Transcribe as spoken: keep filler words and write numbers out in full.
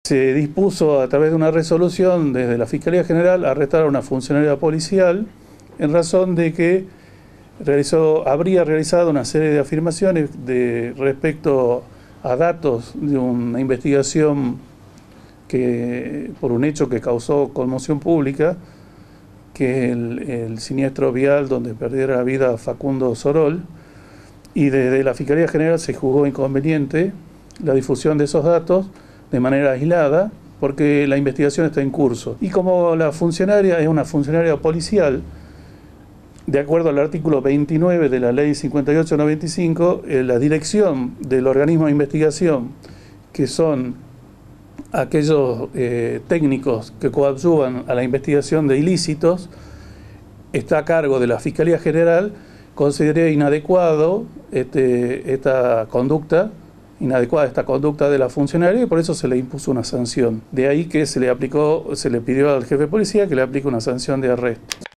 Se dispuso a través de una resolución desde la Fiscalía General a arrestar a una funcionaria policial en razón de que realizó, habría realizado una serie de afirmaciones de, respecto a datos de una investigación que, por un hecho que causó conmoción pública, que es el, el siniestro vial donde perdiera la vida Facundo Sorol, y desde la Fiscalía General se juzgó inconveniente la difusión de esos datos de manera aislada, porque la investigación está en curso. Y como la funcionaria es una funcionaria policial, de acuerdo al artículo veintinueve de la ley cincuenta y ocho noventa y cinco, eh, la dirección del organismo de investigación, que son aquellos eh, técnicos que coadyuvan a la investigación de ilícitos, está a cargo de la Fiscalía General. Consideré inadecuado este, esta conducta, inadecuada esta conducta de la funcionaria, y por eso se le impuso una sanción. De ahí que se le aplicó, se le pidió al jefe de policía que le aplique una sanción de arresto.